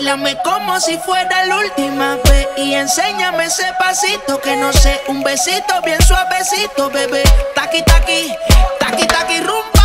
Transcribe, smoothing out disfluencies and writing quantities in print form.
Báilame como si fuera la última vez y enséñame ese pasito que no sé, un besito bien suavecito, bebé. Taqui, taqui, taqui, taqui, rumba.